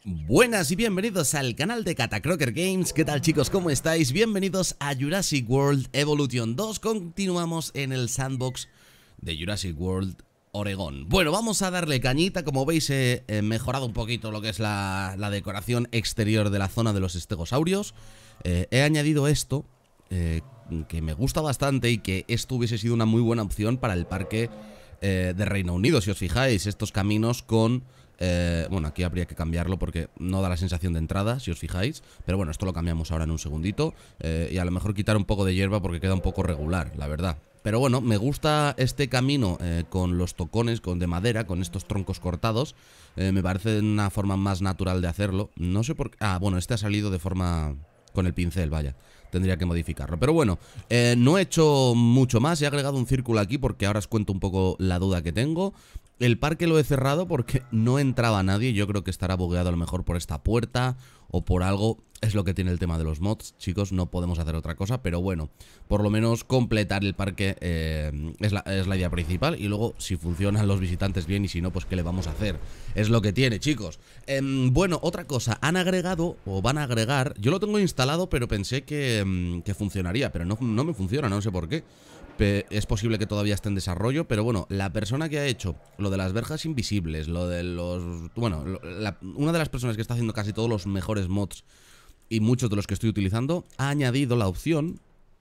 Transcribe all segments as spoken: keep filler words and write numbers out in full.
Buenas y bienvenidos al canal de Catacroker Games. ¿Qué tal, chicos? ¿Cómo estáis? Bienvenidos a Jurassic World Evolution dos. Continuamos en el sandbox de Jurassic World Oregón. Bueno, vamos a darle cañita. Como veis, he, he mejorado un poquito lo que es la, la decoración exterior de la zona de los estegosaurios. eh, He añadido esto eh, que me gusta bastante y que esto hubiese sido una muy buena opción para el parque eh, de Reino Unido. Si os fijáis, estos caminos con... Eh, bueno, aquí habría que cambiarlo porque no da la sensación de entrada, si os fijáis. Pero bueno, esto lo cambiamos ahora en un segundito. eh, Y a lo mejor quitar un poco de hierba porque queda un poco regular, la verdad. Pero bueno, me gusta este camino eh, con los tocones, con de madera, con estos troncos cortados. eh, Me parece una forma más natural de hacerlo. No sé por qué... Ah, bueno, este ha salido de forma... con el pincel, vaya. Tendría que modificarlo. Pero bueno, eh, no he hecho mucho más. He agregado un círculo aquí porque ahora os cuento un poco la duda que tengo. El parque lo he cerrado porque no entraba nadie. Yo creo que estará bugueado a lo mejor por esta puerta o por algo. Es lo que tiene el tema de los mods, chicos. No podemos hacer otra cosa, pero bueno, por lo menos completar el parque eh, es, la, es la idea principal. Y luego, si funcionan los visitantes bien y si no, pues ¿qué le vamos a hacer? Es lo que tiene, chicos. eh, Bueno, otra cosa. Han agregado, o van a agregar... Yo lo tengo instalado, pero pensé que, que funcionaría. Pero no, no me funciona, no sé por qué. Es posible que todavía esté en desarrollo, pero bueno, la persona que ha hecho lo de las verjas invisibles, lo de los... Bueno, la, una de las personas que está haciendo casi todos los mejores mods y muchos de los que estoy utilizando, ha añadido la opción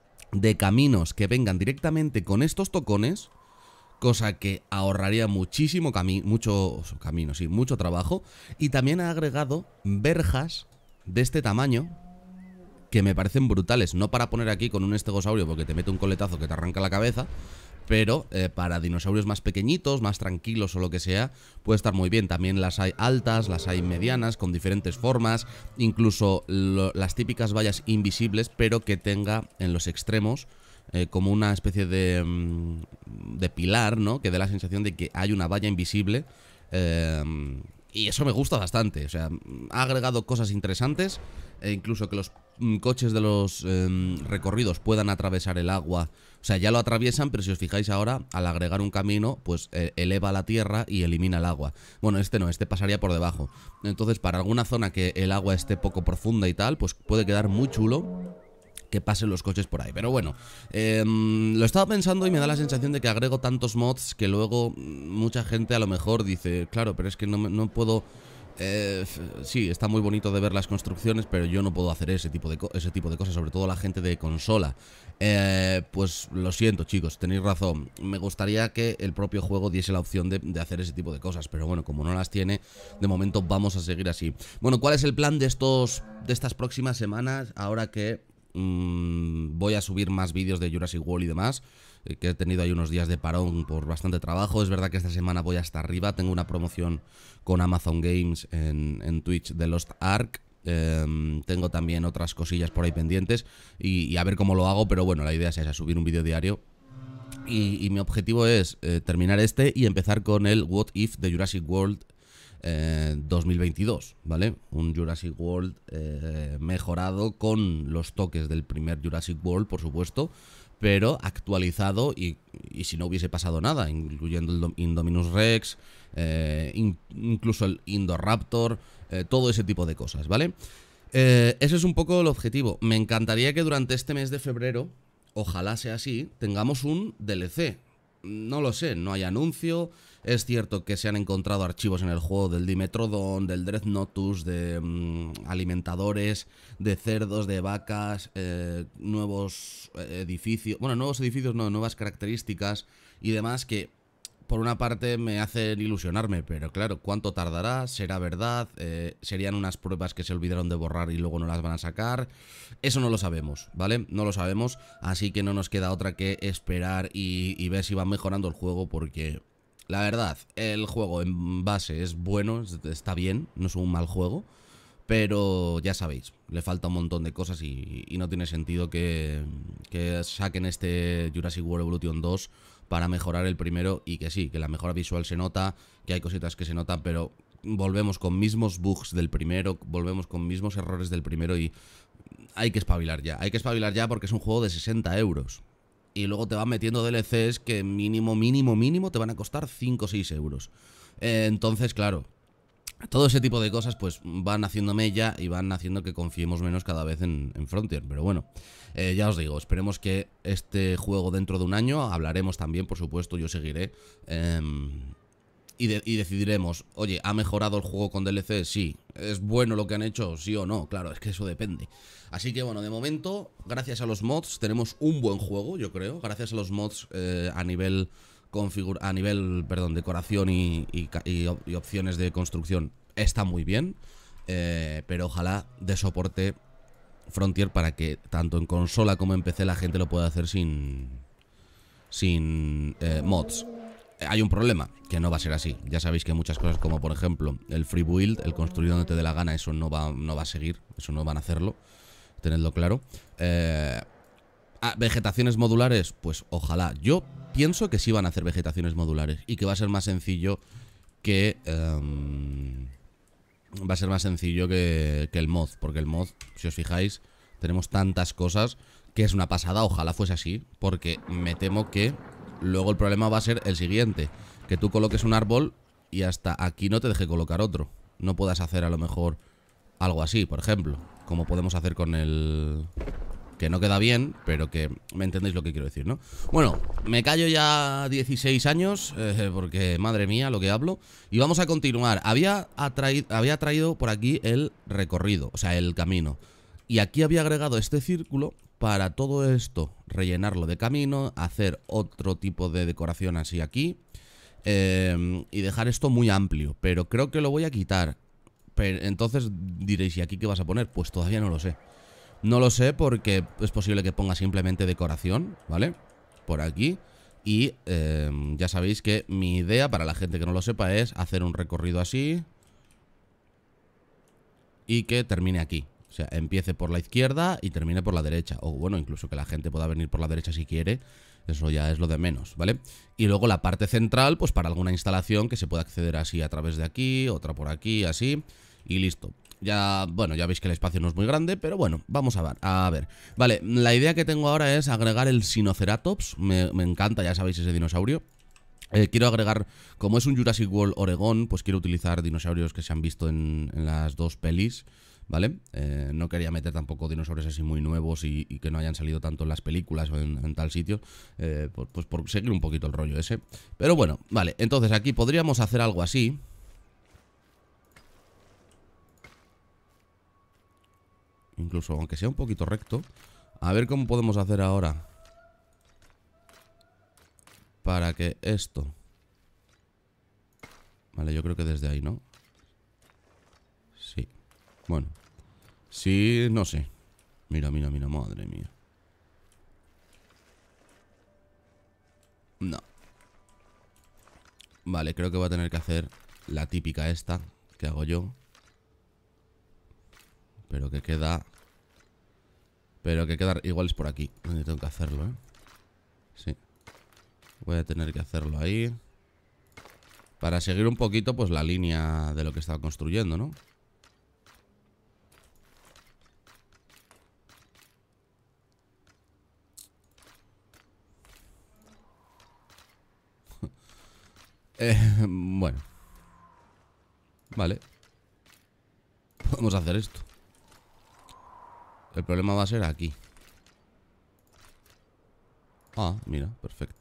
de caminos que vengan directamente con estos tocones, cosa que ahorraría muchísimo cami mucho camino, sí, mucho trabajo. Y también ha agregado verjas de este tamaño, que me parecen brutales, no para poner aquí con un estegosaurio porque te mete un coletazo que te arranca la cabeza, pero eh, para dinosaurios más pequeñitos, más tranquilos o lo que sea, puede estar muy bien. También las hay altas, las hay medianas, con diferentes formas, incluso lo, las típicas vallas invisibles, pero que tenga en los extremos eh, como una especie de, de pilar, ¿no? Que dé la sensación de que hay una valla invisible. Eh, y eso me gusta bastante. O sea, ha agregado cosas interesantes, e incluso que los mm, coches de los eh, recorridos puedan atravesar el agua. O sea, ya lo atraviesan, pero si os fijáis ahora, al agregar un camino, pues eh, eleva la tierra y elimina el agua. Bueno, este no, este pasaría por debajo. Entonces, para alguna zona que el agua esté poco profunda y tal, pues puede quedar muy chulo que pasen los coches por ahí. Pero bueno, eh, lo estaba pensando y me da la sensación de que agrego tantos mods que luego mucha gente a lo mejor dice, claro, pero es que no, no puedo... Eh, sí, está muy bonito de ver las construcciones, pero yo no puedo hacer ese tipo de, ese tipo de cosas, sobre todo la gente de consola. eh, Pues lo siento, chicos, tenéis razón. Me gustaría que el propio juego diese la opción de, de hacer ese tipo de cosas, pero bueno, como no las tiene, de momento vamos a seguir así. Bueno, ¿cuál es el plan de, estos, de estas próximas semanas? Ahora que mmm, voy a subir más vídeos de Jurassic World y demás, eh, que he tenido ahí unos días de parón por bastante trabajo. Es verdad que esta semana voy hasta arriba. Tengo una promoción con Amazon Games en, en Twitch de Lost Ark. Eh, tengo también otras cosillas por ahí pendientes y, y a ver cómo lo hago, pero bueno, la idea es esa, subir un vídeo diario. Y, y mi objetivo es eh, terminar este y empezar con el What If de Jurassic World eh, dos mil veintidós, ¿vale? Un Jurassic World eh, mejorado con los toques del primer Jurassic World, por supuesto, pero actualizado y, y si no hubiese pasado nada, incluyendo el Indominus Rex, eh, in, incluso el Indoraptor, eh, todo ese tipo de cosas, ¿vale? Eh, ese es un poco el objetivo. Me encantaría que durante este mes de febrero, ojalá sea así, tengamos un D L C. No lo sé, no hay anuncio. Es cierto que se han encontrado archivos en el juego del Dimetrodon, del Dreadnoughtus, de mmm, alimentadores, de cerdos, de vacas, eh, nuevos edificios, bueno, nuevos edificios no, nuevas características y demás que por una parte me hacen ilusionarme, pero claro, ¿cuánto tardará? ¿Será verdad? Eh, ¿Serían unas pruebas que se olvidaron de borrar y luego no las van a sacar? Eso no lo sabemos, ¿vale? No lo sabemos, así que no nos queda otra que esperar y, y ver si van mejorando el juego, porque la verdad, el juego en base es bueno, está bien, no es un mal juego, pero ya sabéis, le falta un montón de cosas y, y no tiene sentido que, que saquen este Jurassic World Evolution dos para mejorar el primero. Y que sí, que la mejora visual se nota, que hay cositas que se notan, pero volvemos con mismos bugs del primero, volvemos con mismos errores del primero y hay que espabilar ya, hay que espabilar ya porque es un juego de sesenta euros. Y luego te van metiendo D L Cs que mínimo, mínimo, mínimo te van a costar cinco o seis euros. Eh, entonces, claro, Todo ese tipo de cosas pues van haciendo mella y van haciendo que confiemos menos cada vez en, en Frontier. Pero bueno, eh, ya os digo, esperemos que este juego dentro de un año, hablaremos también, por supuesto, yo seguiré. Eh, y, de, y decidiremos, oye, ¿ha mejorado el juego con D L C? Sí. ¿Es bueno lo que han hecho? Sí o no. Claro, es que eso depende. Así que bueno, de momento, gracias a los mods, tenemos un buen juego, yo creo. Gracias a los mods eh, a nivel... a nivel, perdón, decoración y, y, y, y opciones de construcción está muy bien, eh, pero ojalá de soporte Frontier para que tanto en consola como en P C la gente lo pueda hacer sin sin eh, mods. Hay un problema, que no va a ser así. Ya sabéis que muchas cosas como por ejemplo el free build, el construir donde te dé la gana, eso no va, no va a seguir, eso no van a hacerlo, tenedlo claro. eh, Ah, ¿vegetaciones modulares? Pues ojalá. Yo pienso que sí van a hacer vegetaciones modulares y que va a ser más sencillo que... Um, va a ser más sencillo que, que el mod. Porque el mod, si os fijáis, tenemos tantas cosas que es una pasada. Ojalá fuese así. Porque me temo que luego el problema va a ser el siguiente. Que tú coloques un árbol y hasta aquí no te deje colocar otro. No puedas hacer a lo mejor algo así, por ejemplo. Como podemos hacer con el... que no queda bien, pero que me entendéis lo que quiero decir, ¿no? Bueno, me callo ya dieciséis años, eh, porque madre mía lo que hablo. Y vamos a continuar. Había, atraído, había traído por aquí el recorrido, o sea, el camino. Y aquí había agregado este círculo para todo esto, rellenarlo de camino, hacer otro tipo de decoración así aquí, eh, y dejar esto muy amplio. Pero creo que lo voy a quitar. Pero, entonces diréis, ¿y aquí qué vas a poner? Pues todavía no lo sé. No lo sé porque es posible que ponga simplemente decoración, ¿vale? Por aquí. Y eh, ya sabéis que mi idea, para la gente que no lo sepa, es hacer un recorrido así y que termine aquí. O sea, empiece por la izquierda y termine por la derecha. O bueno, incluso que la gente pueda venir por la derecha si quiere. Eso ya es lo de menos, ¿vale? Y luego la parte central, pues para alguna instalación que se pueda acceder así a través de aquí, otra por aquí, así. Y listo. Ya, bueno, ya veis que el espacio no es muy grande, pero bueno, vamos a ver, a ver. Vale, la idea que tengo ahora es agregar el Sinoceratops. Me, me encanta, ya sabéis, ese dinosaurio. Eh, quiero agregar, como es un Jurassic World Oregón, pues quiero utilizar dinosaurios que se han visto en, en las dos pelis, ¿vale? Eh, no quería meter tampoco dinosaurios así muy nuevos y, y que no hayan salido tanto en las películas o en, en tal sitio, eh, pues, pues por seguir un poquito el rollo ese. Pero bueno, vale, entonces aquí podríamos hacer algo así. Incluso aunque sea un poquito recto. A ver cómo podemos hacer ahora para que esto... Vale, yo creo que desde ahí, ¿no? Sí. Bueno. Sí, no sé. Mira, mira, mira, madre mía. No. Vale, creo que voy a tener que hacer la típica esta que hago yo. Pero que queda... Pero que queda... Igual es por aquí donde tengo que hacerlo, ¿eh? Sí. Voy a tener que hacerlo ahí. Para seguir un poquito, pues, la línea de lo que estaba construyendo, ¿no? eh, bueno. Vale. Podemos hacer esto. El problema va a ser aquí. Ah, mira, perfecto.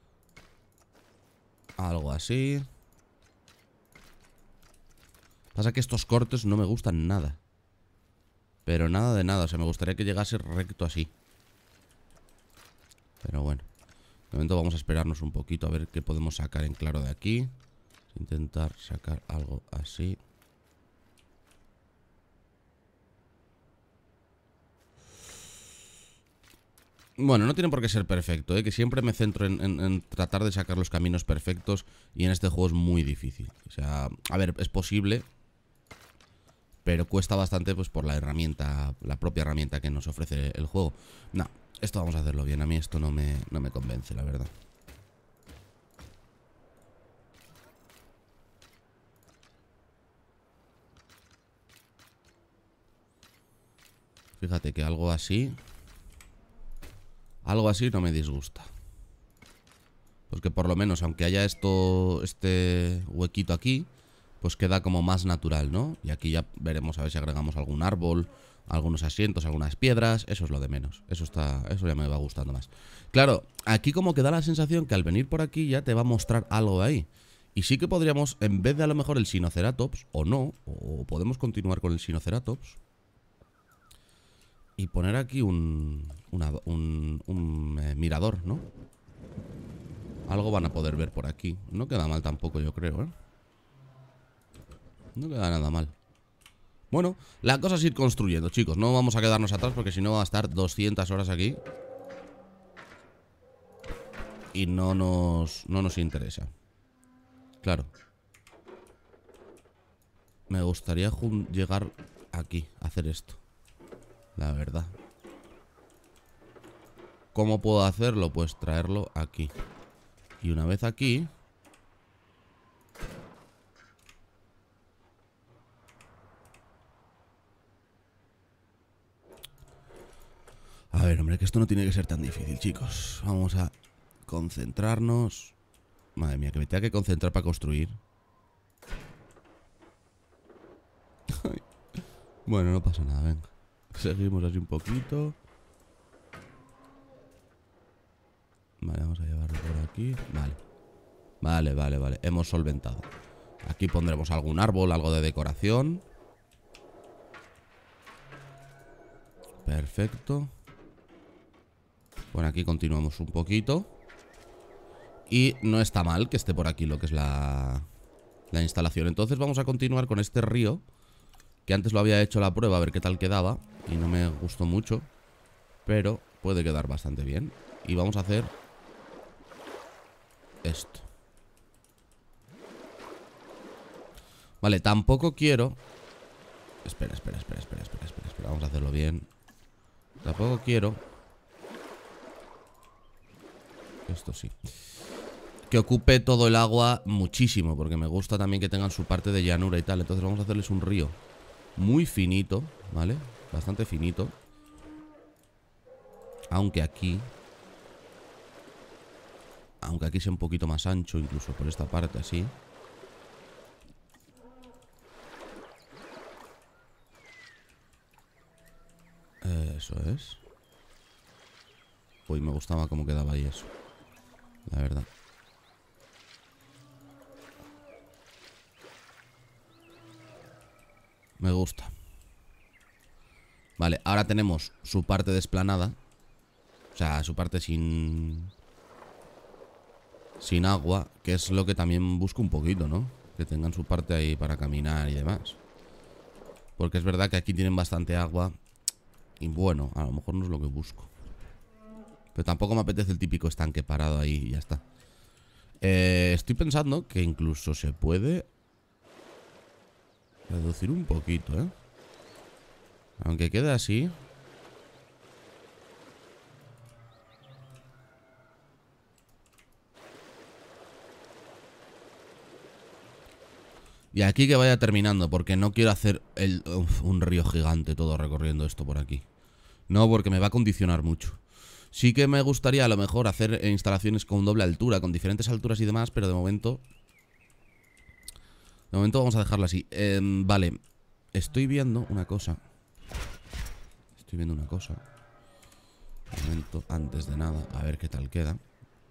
Algo así. Pasa que estos cortes no me gustan nada. Pero nada de nada, o sea, me gustaría que llegase recto así. Pero bueno. De momento vamos a esperarnos un poquito a ver qué podemos sacar en claro de aquí. Intentar sacar algo así. Bueno, no tiene por qué ser perfecto, ¿eh? Que siempre me centro en, en, en tratar de sacar los caminos perfectos. Y en este juego es muy difícil. O sea, a ver, es posible, pero cuesta bastante pues por la herramienta, la propia herramienta que nos ofrece el juego. No, esto vamos a hacerlo bien. A mí esto no me, no me convence, la verdad. Fíjate que algo así... Algo así no me disgusta. Porque por lo menos, aunque haya esto, este huequito aquí, pues queda como más natural, ¿no? Y aquí ya veremos a ver si agregamos algún árbol, algunos asientos, algunas piedras. Eso es lo de menos. Eso está, eso ya me va gustando más. Claro, aquí como que da la sensación que al venir por aquí ya te va a mostrar algo de ahí. Y sí que podríamos, en vez de a lo mejor el Sinoceratops, o no, o podemos continuar con el Sinoceratops, y poner aquí un, una, un, un eh, mirador, ¿no? Algo van a poder ver por aquí. No queda mal tampoco, yo creo, ¿eh? No queda nada mal. Bueno, la cosa es ir construyendo, chicos. No vamos a quedarnos atrás porque si no va a estar doscientas horas aquí. Y no nos, no nos interesa. Claro. Me gustaría llegar aquí, a hacer esto. La verdad. ¿Cómo puedo hacerlo? Pues traerlo aquí. Y una vez aquí... A ver, hombre, que esto no tiene que ser tan difícil, chicos. Vamos a concentrarnos. Madre mía, que me tenga que concentrar para construir. Bueno, no pasa nada, venga. Seguimos así un poquito. Vale, vamos a llevarlo por aquí. Vale. Vale, vale, vale. Hemos solventado. Aquí pondremos algún árbol, algo de decoración. Perfecto. Bueno, aquí continuamos un poquito. Y no está mal que esté por aquí lo que es la, la instalación. Entonces vamos a continuar con este río, que antes lo había hecho la prueba a ver qué tal quedaba y no me gustó mucho, pero puede quedar bastante bien. Y vamos a hacer esto. Vale, tampoco quiero... Espera, espera, espera, espera, espera, espera, espera. Vamos a hacerlo bien. Tampoco quiero... Esto sí. Que ocupe todo el agua muchísimo, porque me gusta también que tengan su parte de llanura y tal. Entonces vamos a hacerles un río muy finito, ¿vale? Bastante finito. Aunque aquí... Aunque aquí sea un poquito más ancho, incluso por esta parte así. Eso es. Uy, me gustaba cómo quedaba ahí eso, la verdad. Me gusta. Vale, ahora tenemos su parte desplanada. O sea, su parte sin... Sin agua, que es lo que también busco un poquito, ¿no? Que tengan su parte ahí para caminar y demás. Porque es verdad que aquí tienen bastante agua. Y bueno, a lo mejor no es lo que busco. Pero tampoco me apetece el típico estanque parado ahí y ya está. eh, Estoy pensando que incluso se puede reducir un poquito, ¿eh? Aunque quede así. Y aquí que vaya terminando, porque no quiero hacer el, uf, un río gigante todo recorriendo esto por aquí. No, porque me va a condicionar mucho. Sí que me gustaría a lo mejor hacer instalaciones con doble altura, con diferentes alturas y demás, pero de momento... De momento vamos a dejarlo así. Eh, vale, estoy viendo una cosa. Estoy viendo una cosa. Un momento, antes de nada, a ver qué tal queda.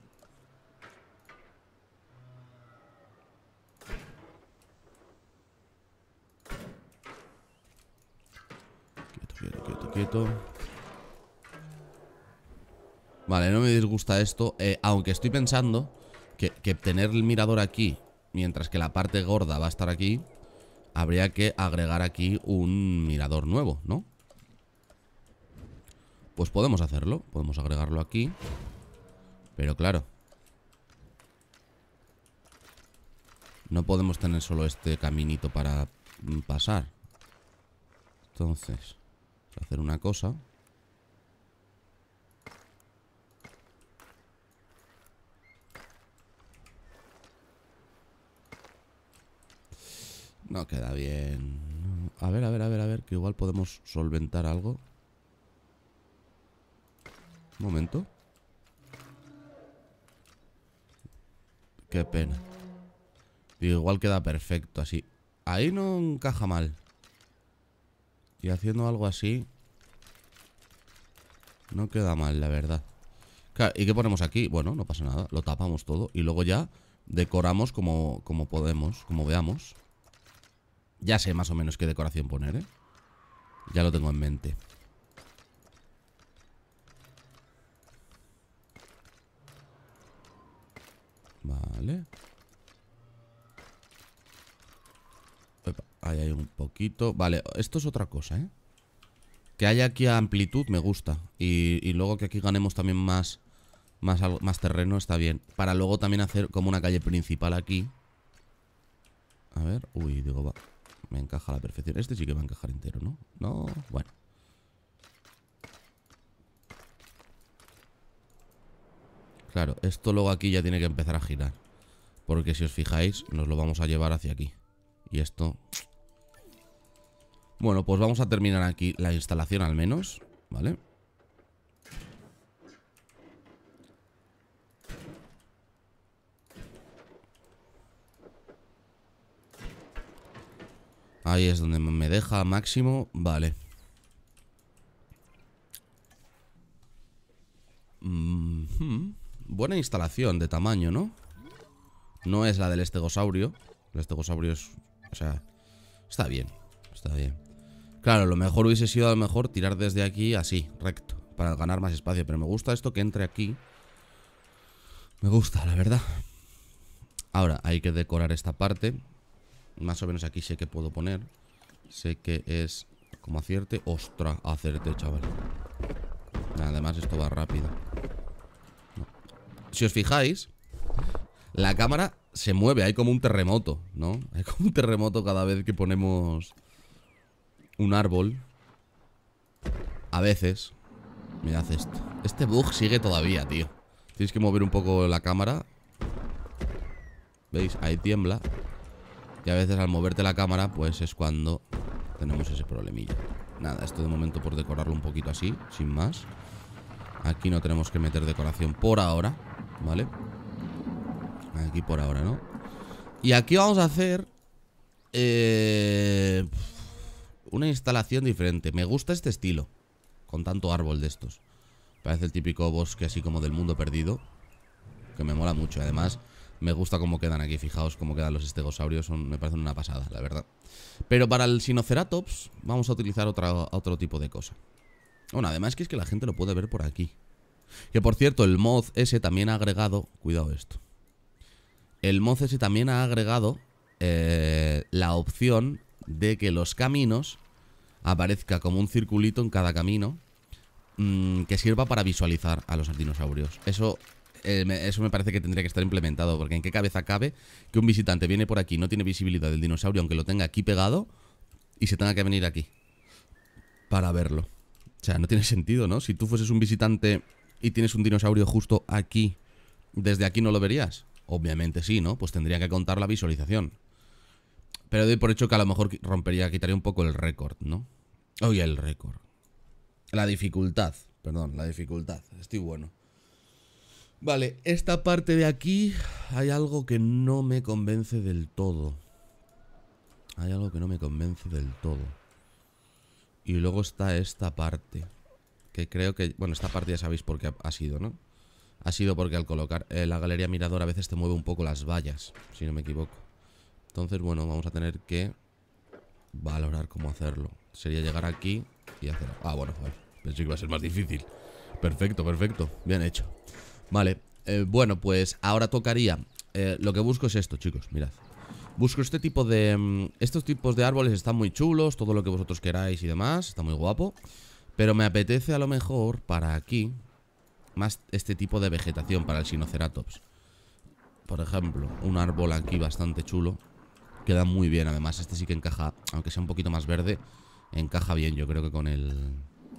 Quieto, quieto, quieto, quieto. Vale, no me disgusta esto, eh, aunque estoy pensando que, que tener el mirador aquí, mientras que la parte gorda va a estar aquí, habría que agregar aquí un mirador nuevo, ¿no? Pues podemos hacerlo, podemos agregarlo aquí. Pero claro, no podemos tener solo este caminito para pasar. Entonces, vamos a hacer una cosa. No queda bien. A ver, a ver, a ver, a ver, que igual podemos solventar algo. Un momento. Qué pena. Digo, igual queda perfecto así. ahí no encaja mal. Y haciendo algo así no queda mal, la verdad. Claro, ¿y qué ponemos aquí? Bueno, no pasa nada, lo tapamos todo. Y luego ya decoramos como, como podemos, como veamos. Ya sé más o menos qué decoración poner, ¿eh? Ya lo tengo en mente. Vale. Epa, ahí hay un poquito. Vale, esto es otra cosa, ¿eh? Que haya aquí amplitud me gusta. Y, y luego que aquí ganemos también más, más, más terreno está bien. Para luego también hacer como una calle principal aquí. A ver, uy, digo, va. Me encaja a la perfección. Este sí que va a encajar entero, ¿no? No, bueno. Claro, esto luego aquí ya tiene que empezar a girar. Porque si os fijáis, nos lo vamos a llevar hacia aquí. Y esto... Bueno, pues vamos a terminar aquí la instalación al menos, ¿vale? Ahí es donde me deja máximo, vale. Mm-hmm. Buena instalación de tamaño, ¿no? No es la del estegosaurio. El estegosaurio es... O sea, está bien, está bien. Claro, lo mejor hubiese sido a lo mejor tirar desde aquí así, recto, para ganar más espacio. Pero me gusta esto que entre aquí. Me gusta, la verdad. Ahora, hay que decorar esta parte. Más o menos aquí sé que puedo poner. Sé que es como acierte. ¡Ostras! Acerte, chaval. Además esto va rápido. No. Si os fijáis, la cámara se mueve. Hay como un terremoto, ¿no? Hay como un terremoto cada vez que ponemos un árbol. A veces. Mirad esto. Este bug sigue todavía, tío. Tienes que mover un poco la cámara. ¿Veis? Ahí tiembla. Y a veces al moverte la cámara, pues es cuando tenemos ese problemilla. Nada, esto de momento por decorarlo un poquito así, sin más. Aquí no tenemos que meter decoración por ahora, ¿vale? Aquí por ahora, ¿no? Y aquí vamos a hacer eh, una instalación diferente. Me gusta este estilo, con tanto árbol de estos. Parece el típico bosque así como del mundo perdido, que me mola mucho. Además, me gusta cómo quedan aquí. Fijaos cómo quedan los estegosaurios. Son, me parecen una pasada, la verdad. Pero para el Sinoceratops vamos a utilizar otra, otro tipo de cosa. Bueno, además que es que la gente lo puede ver por aquí. Que por cierto, el mod ese también ha agregado... Cuidado esto. El mod ese también ha agregado eh, la opción de que los caminos aparezca como un circulito en cada camino mmm, que sirva para visualizar a los dinosaurios. Eso... Eh, me, eso me parece que tendría que estar implementado. Porque en qué cabeza cabe que un visitante viene por aquí, no tiene visibilidad del dinosaurio, aunque lo tenga aquí pegado, y se tenga que venir aquí para verlo. O sea, no tiene sentido, ¿no? Si tú fueses un visitante y tienes un dinosaurio justo aquí, ¿desde aquí no lo verías? Obviamente sí, ¿no? Pues tendría que contar la visualización. Pero doy por hecho que a lo mejor rompería, quitaría un poco el récord, ¿no? Oye, el récord. La dificultad, perdón, la dificultad. Estoy bueno. Vale, esta parte de aquí hay algo que no me convence del todo. Hay algo que no me convence del todo. Y luego está esta parte, que creo que... Bueno, esta parte ya sabéis por qué ha sido, ¿no? Ha sido porque al colocar eh, la galería mirador a veces te mueve un poco las vallas, si no me equivoco. Entonces, bueno, vamos a tener que valorar cómo hacerlo. Sería llegar aquí y hacer... Ah, bueno, joder, pensé que iba a ser más difícil. Perfecto, perfecto, bien hecho. Vale, eh, bueno, pues ahora tocaría eh, lo que busco es esto, chicos, mirad. Busco este tipo de... Um, estos tipos de árboles están muy chulos, todo lo que vosotros queráis y demás, está muy guapo. Pero me apetece a lo mejor para aquí más este tipo de vegetación para el Sinoceratops. Por ejemplo, un árbol aquí bastante chulo. Queda muy bien, además este sí que encaja, aunque sea un poquito más verde, encaja bien, yo creo que con el...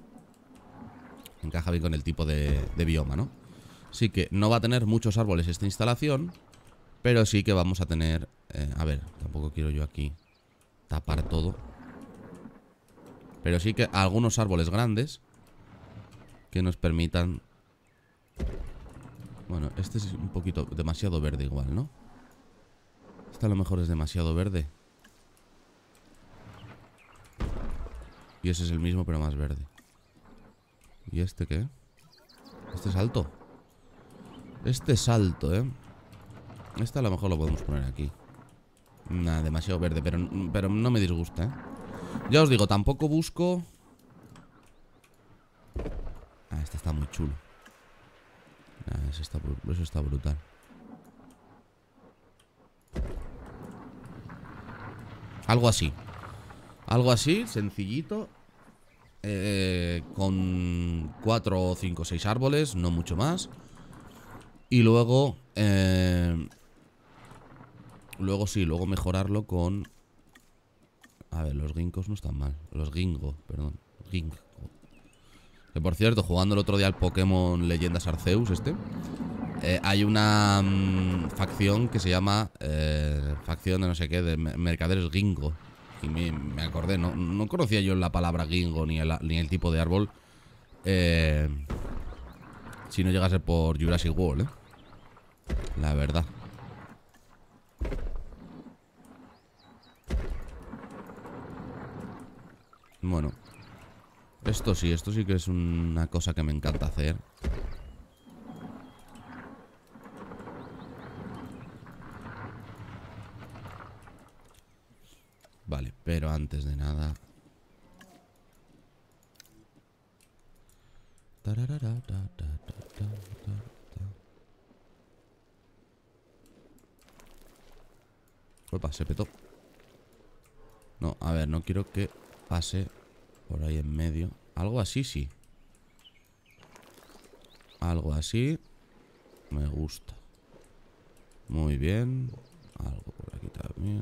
Encaja bien con el tipo de, de bioma, ¿no? Así que no va a tener muchos árboles esta instalación, pero sí que vamos a tener... Eh, a ver, tampoco quiero yo aquí tapar todo. Pero sí que algunos árboles grandes que nos permitan... Bueno, este es un poquito demasiado verde igual, ¿no? Este a lo mejor es demasiado verde. Y ese es el mismo, pero más verde. ¿Y este qué? Este es alto. Este es alto, ¿eh? Este a lo mejor lo podemos poner aquí. Nada, demasiado verde, pero, pero no me disgusta, ¿eh? Ya os digo, tampoco busco... Ah, este está muy chulo. Ah, eso está, eso está brutal. Algo así. Algo así, sencillito. Eh, con cuatro, cinco, seis árboles, no mucho más. Y luego... Eh, luego sí, luego mejorarlo con... A ver, los ginkgos no están mal. Los gingo, perdón. Ginkgo. Que por cierto, jugando el otro día al Pokémon Leyendas Arceus este, eh, hay una mmm, facción que se llama eh, facción de no sé qué, de mercaderes Gingo. Y me, me acordé, no, no conocía yo la palabra Gingo ni el, ni el tipo de árbol. eh, Si no llegase por Jurassic World, eh, la verdad. Bueno, esto sí, esto sí que es una cosa que me encanta hacer. Vale, pero antes de nada... Opa, se petó. No, a ver, no quiero que pase por ahí en medio. Algo así, sí. Algo así. Me gusta. Muy bien. Algo por aquí también.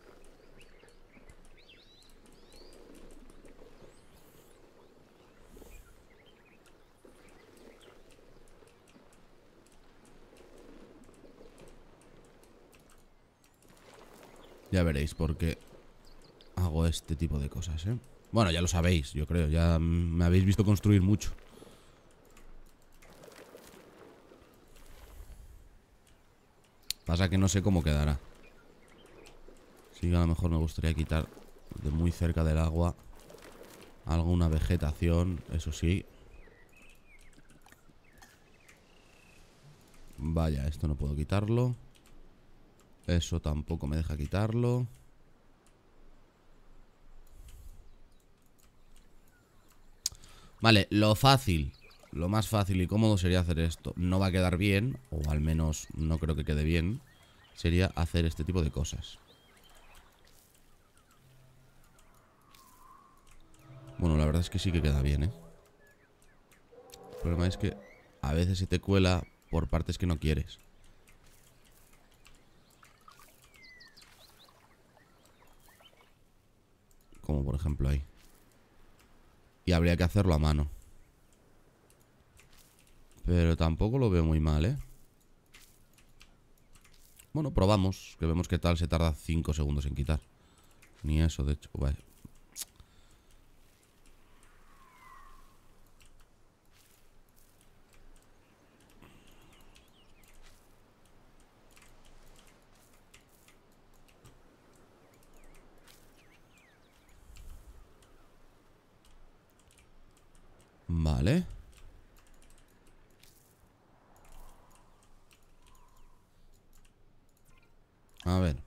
Ya veréis por qué hago este tipo de cosas, ¿eh? Bueno, ya lo sabéis, yo creo. Ya me habéis visto construir mucho. Pasa que no sé cómo quedará. Sí que a lo mejor me gustaría quitar de muy cerca del agua alguna vegetación, eso sí. Vaya, esto no puedo quitarlo. Eso tampoco me deja quitarlo. Vale, lo fácil, lo más fácil y cómodo sería hacer esto. No va a quedar bien, o al menos no creo que quede bien. Sería hacer este tipo de cosas. Bueno, la verdad es que sí que queda bien, ¿eh? El problema es que a veces se te cuela por partes que no quieres. Como por ejemplo ahí. Y habría que hacerlo a mano. Pero tampoco lo veo muy mal, ¿eh? Bueno, probamos. Que vemos qué tal se tarda cinco segundos en quitar. Ni eso, de hecho. Vale. Vale. A ver.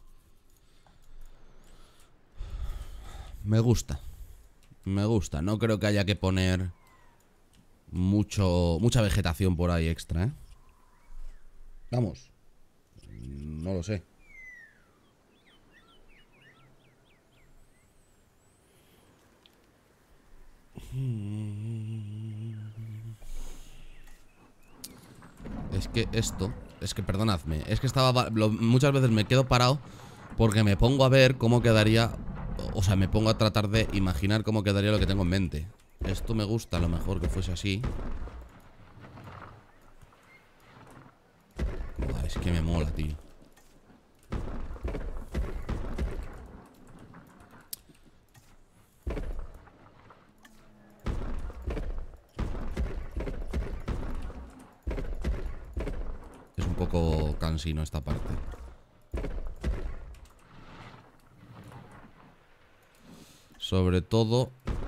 Me gusta. Me gusta. No creo que haya que poner mucho, mucha vegetación por ahí extra, ¿eh? Vamos. No lo sé. Es que esto... Es que perdonadme. Es que estaba... Lo, muchas veces me quedo parado porque me pongo a ver cómo quedaría... O sea, me pongo a tratar de imaginar cómo quedaría lo que tengo en mente. Esto me gusta a lo mejor que fuese así. Buah, es que me mola, tío. Es un poco cansino esta parte. Sobre todo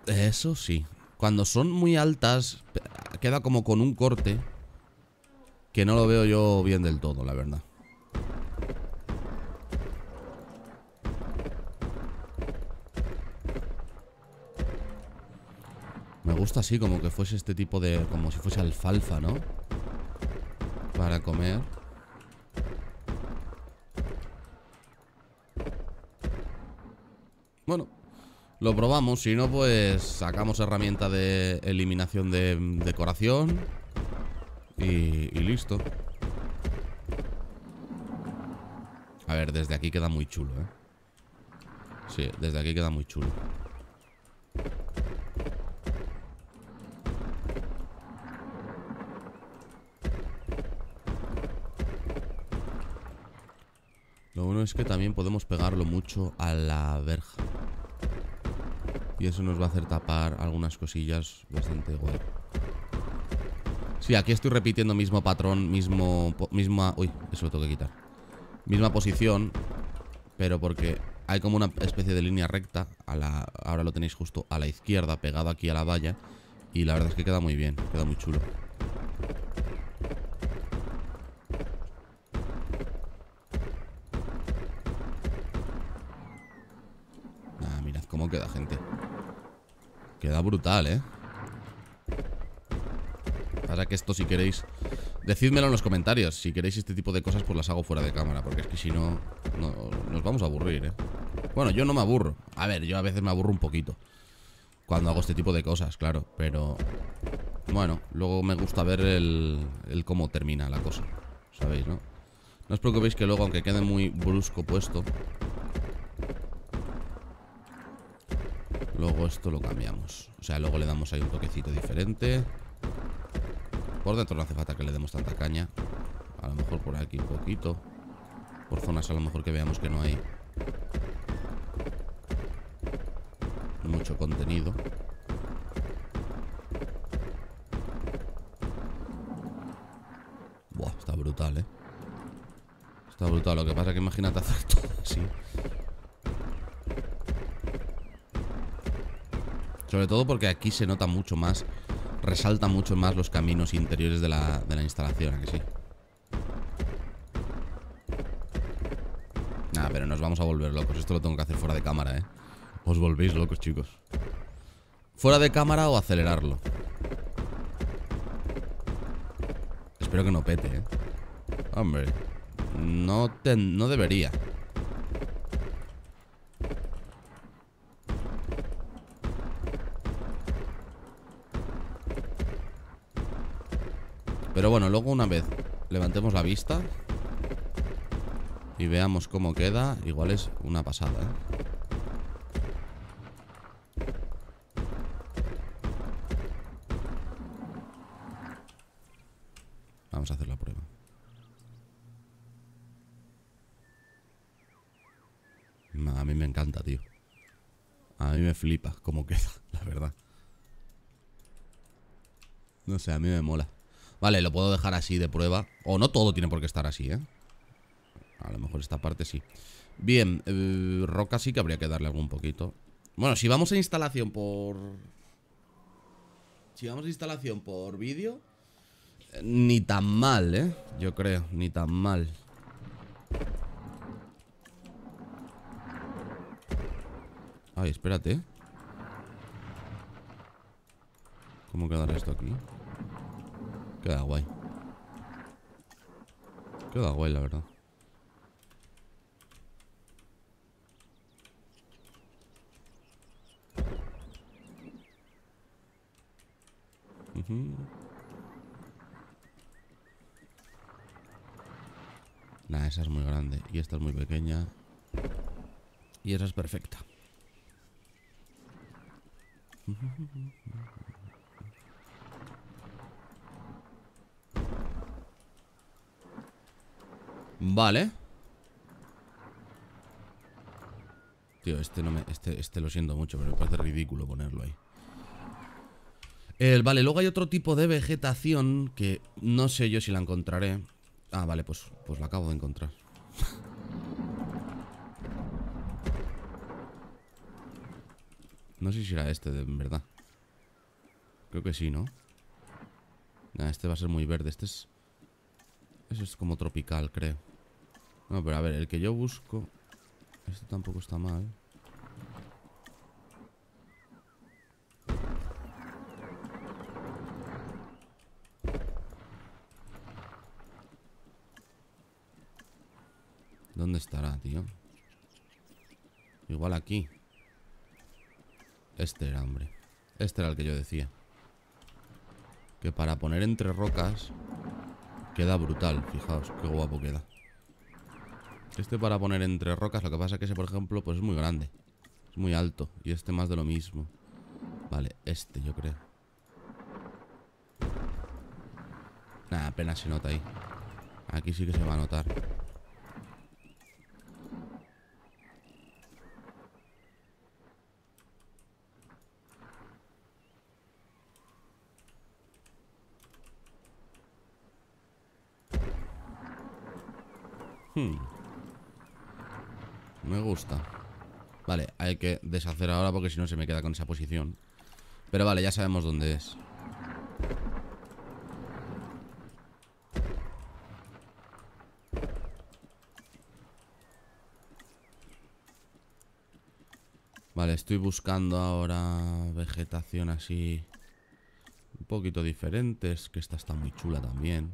Eso sí. Cuando son muy altas, queda como con un corte que no lo veo yo bien del todo, la verdad. Me gusta así, como que fuese este tipo de... Como si fuese alfalfa, ¿no? Para comer. Bueno, lo probamos. Si no, pues sacamos herramienta de eliminación de decoración. Y, y listo. A ver, desde aquí queda muy chulo, ¿eh? Sí, desde aquí queda muy chulo. Lo bueno es que también podemos pegarlo mucho a la verja. Y eso nos va a hacer tapar algunas cosillas bastante guay. Sí, aquí estoy repitiendo mismo patrón, mismo... Misma... Uy, eso lo tengo que quitar. Misma posición, pero porque hay como una especie de línea recta a la, ahora lo tenéis justo a la izquierda, pegado aquí a la valla. Y la verdad es que queda muy bien, queda muy chulo. Ah, mirad cómo queda, gente. Queda brutal, ¿eh? Pasa que esto, si queréis, decídmelo en los comentarios. Si queréis este tipo de cosas, pues las hago fuera de cámara, porque es que si no, no nos vamos a aburrir, ¿eh? Bueno, yo no me aburro. A ver, yo a veces me aburro un poquito cuando hago este tipo de cosas, claro. Pero, bueno, luego me gusta ver el, el cómo termina la cosa, ¿sabéis, no? No os preocupéis que luego, aunque quede muy brusco puesto, luego esto lo cambiamos. O sea, luego le damos ahí un toquecito diferente. Por dentro no hace falta que le demos tanta caña. A lo mejor por aquí un poquito. Por zonas a lo mejor que veamos que no hay mucho contenido. Buah, está brutal, ¿eh? Está brutal. Lo que pasa es que imagínate hacer todo así. Sobre todo porque aquí se nota mucho más. Resalta mucho más los caminos interiores de la, de la instalación, ¿a que sí? Nah, pero nos vamos a volver locos. Esto lo tengo que hacer fuera de cámara, ¿eh? Os volvéis locos, chicos. Fuera de cámara o acelerarlo. Espero que no pete, ¿eh? Hombre, no, te, no debería. Pero bueno, luego una vez levantemos la vista y veamos cómo queda, igual es una pasada, ¿eh? Vamos a hacer la prueba. A mí me encanta, tío. A mí me flipa cómo queda, la verdad. No sé, a mí me mola. Vale, lo puedo dejar así de prueba. O no todo tiene por qué estar así, ¿eh? A lo mejor esta parte sí. Bien, eh, roca sí que habría que darle algún poquito. Bueno, si vamos a instalación por... Si vamos a instalación por vídeo, eh, ni tan mal, ¿eh? Yo creo, ni tan mal. Ay, espérate. ¿Cómo quedará esto aquí? Queda guay. Queda guay, la verdad. Uh-huh. Nah, esa es muy grande. Y esta es muy pequeña. Y esa es perfecta. Vale. Tío, este no me... Este, este lo siento mucho, pero me parece ridículo ponerlo ahí. El, vale, luego hay otro tipo de vegetación que no sé yo si la encontraré. Ah, vale, pues, pues la acabo de encontrar. No sé si era este, de en verdad. Creo que sí, ¿no? Nah, este va a ser muy verde. Este es... Ese es como tropical, creo. No, pero a ver, el que yo busco... Este tampoco está mal. ¿Dónde estará, tío? Igual aquí. Este era, hombre. Este era el que yo decía. Que para poner entre rocas queda brutal. Fijaos, qué guapo queda. Este para poner entre rocas. Lo que pasa es que ese, por ejemplo, pues es muy grande. Es muy alto. Y este más de lo mismo. Vale, este yo creo. Nah, apenas se nota ahí. Aquí sí que se va a notar. Hmm. Me gusta. Vale, hay que deshacer ahora porque si no se me queda con esa posición. Pero vale, ya sabemos dónde es. Vale, estoy buscando ahora vegetación así un poquito diferente. Es que esta está muy chula también.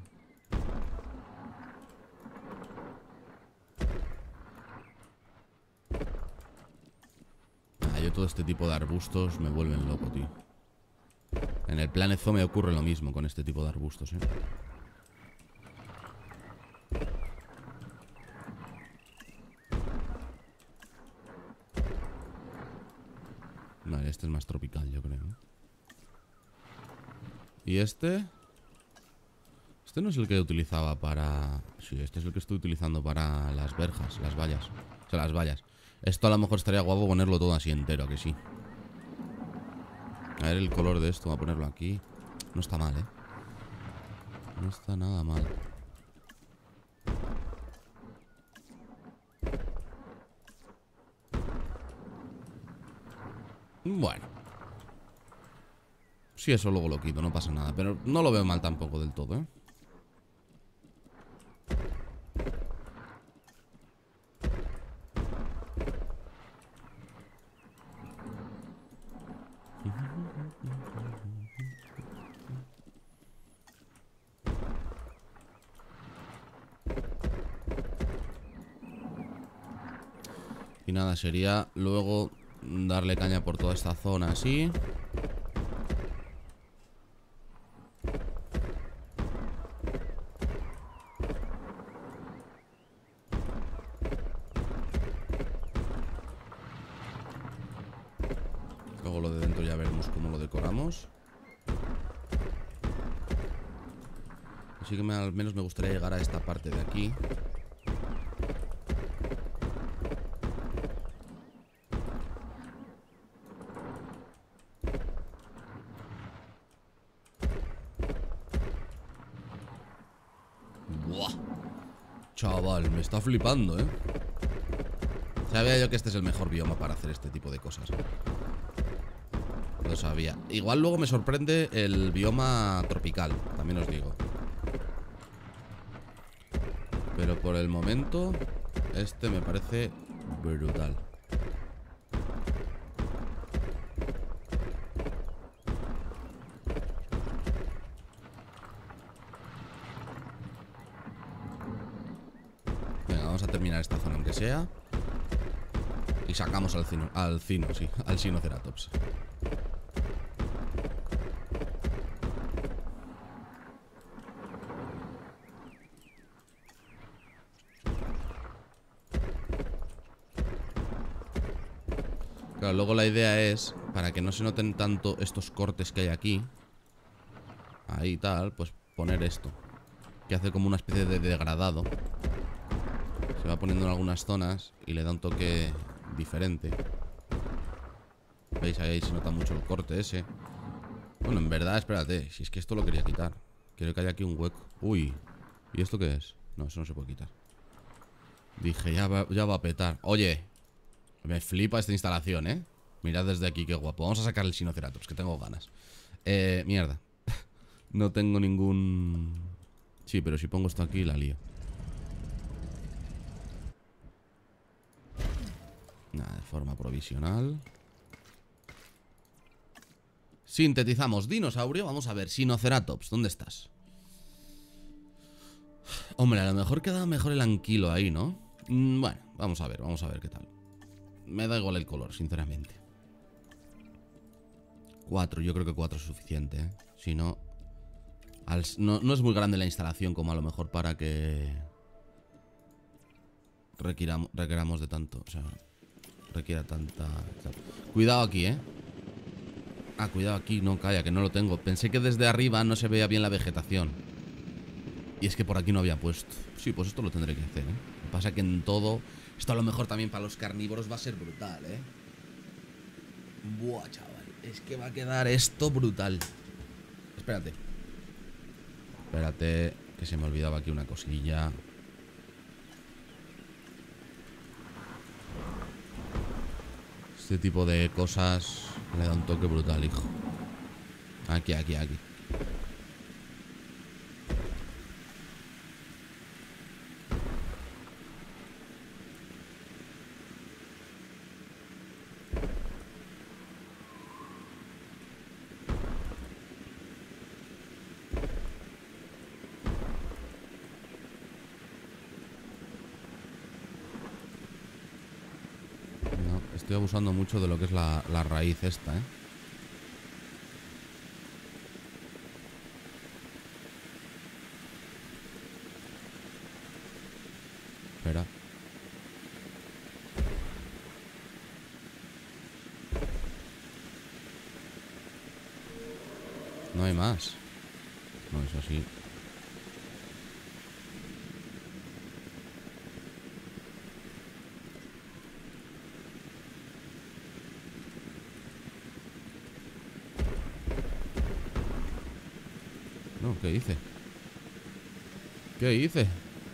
Ah, yo todo este tipo de arbustos me vuelven loco, tío. En el Planet Zoo me ocurre lo mismo con este tipo de arbustos, ¿eh? Vale, este es más tropical, yo creo. ¿Y este? Este no es el que utilizaba para... Sí, este es el que estoy utilizando para las verjas, las vallas. O sea, las vallas. Esto a lo mejor estaría guapo ponerlo todo así entero, ¿a que sí? A ver el color de esto, voy a ponerlo aquí. No está mal, ¿eh? No está nada mal. Bueno. Sí, eso luego lo quito, no pasa nada. Pero no lo veo mal tampoco del todo, ¿eh? Y nada, sería luego darle caña por toda esta zona así. Luego lo de dentro ya veremos cómo lo decoramos. Así que me, al menos me gustaría llegar a esta parte de aquí. Buah. Chaval, me está flipando, ¿eh? Sabía yo que este es el mejor bioma para hacer este tipo de cosas. Lo sabía. Igual luego me sorprende el bioma tropical, también os digo. Pero por el momento, este me parece brutal. Venga, vamos a terminar esta zona aunque sea. Y sacamos al cino, al cino, sí, al Sinoceratops. Claro, luego la idea es, para que no se noten tanto estos cortes que hay aquí, ahí tal, pues poner esto, que hace como una especie de degradado. Se va poniendo en algunas zonas y le da un toque diferente. ¿Veis? Ahí se nota mucho el corte ese. Bueno, en verdad, espérate, si es que esto lo quería quitar. Quiero que haya aquí un hueco. Uy, ¿y esto qué es? No, eso no se puede quitar. Dije, ya va, ya va a petar. Oye, me flipa esta instalación, ¿eh? Mirad desde aquí, qué guapo. Vamos a sacar el Sinoceratops, que tengo ganas. Eh, mierda. No tengo ningún... Sí, pero si pongo esto aquí la lío. Nada, de forma provisional. Sintetizamos dinosaurio. Vamos a ver, Sinoceratops, ¿dónde estás? Hombre, a lo mejor queda mejor el anquilo ahí, ¿no? Mm, bueno, vamos a ver, vamos a ver qué tal. Me da igual el color, sinceramente. Cuatro, yo creo que cuatro es suficiente, ¿eh? Si no, al, no... No es muy grande la instalación como a lo mejor para que... Requiramos, requeramos de tanto, o sea... Requiera tanta... Cuidado aquí, ¿eh? Ah, cuidado aquí, no, calla, que no lo tengo. Pensé que desde arriba no se veía bien la vegetación. Y es que por aquí no había puesto. Sí, pues esto lo tendré que hacer, ¿eh? Lo que pasa es que en todo... Esto a lo mejor también para los carnívoros va a ser brutal, ¿eh? Buah, chaval. Es que va a quedar esto brutal. Espérate. Espérate, que se me olvidaba aquí una cosilla. Este tipo de cosas le da un toque brutal, hijo. Aquí, aquí, aquí. Estoy abusando mucho de lo que es la, la raíz esta, ¿eh? Espera. No hay más. No es así. No, ¿qué hice? ¿Qué hice?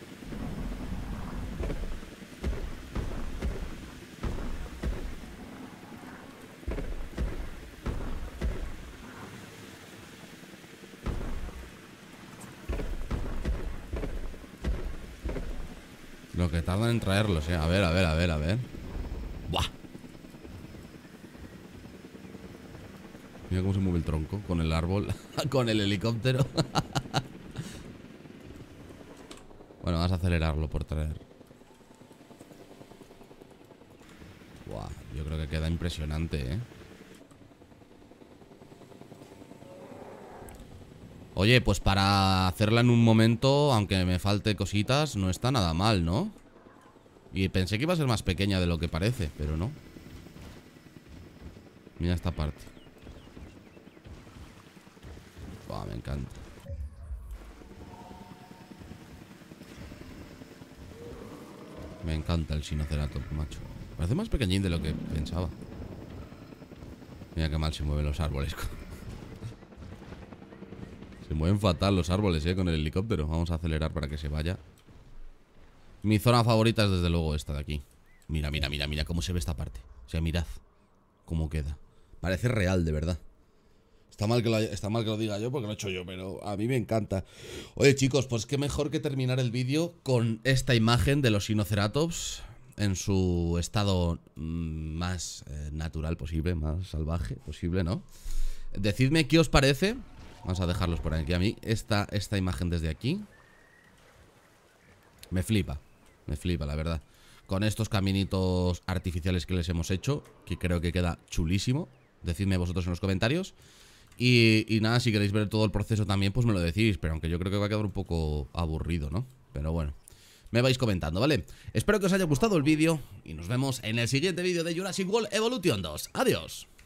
Lo que tardan en traerlos, eh. A ver, a ver, a ver, a ver. ¡Buah! Mira cómo se mueve el tronco con el árbol. Con el helicóptero. Bueno, vamos a acelerarlo por traer. Buah, yo creo que queda impresionante, eh. Oye, pues para hacerla en un momento, aunque me falte cositas, no está nada mal, ¿no? Y pensé que iba a ser más pequeña de lo que parece, pero no. Mira esta parte. Buah, me encanta. Me encanta el Sinoceratops, macho. Parece más pequeñín de lo que pensaba. Mira qué mal se mueven los árboles. Se mueven fatal los árboles, eh, con el helicóptero. Vamos a acelerar para que se vaya. Mi zona favorita es desde luego esta de aquí. Mira, mira, mira, mira cómo se ve esta parte. O sea, mirad cómo queda. Parece real, de verdad. Está mal que lo, está mal que lo diga yo porque lo he hecho yo, pero a mí me encanta. Oye, chicos, pues qué mejor que terminar el vídeo con esta imagen de los Sinoceratops en su estado más eh, natural posible, más salvaje posible, ¿no? Decidme qué os parece. Vamos a dejarlos por aquí. A mí esta, esta imagen desde aquí me flipa. Me flipa, la verdad. Con estos caminitos artificiales que les hemos hecho, que creo que queda chulísimo. Decidme vosotros en los comentarios. Y, y nada, si queréis ver todo el proceso también, pues me lo decís. Pero aunque yo creo que va a quedar un poco aburrido, ¿no? Pero bueno, me vais comentando, ¿vale? Espero que os haya gustado el vídeo y nos vemos en el siguiente vídeo de Jurassic World Evolution dos. Adiós.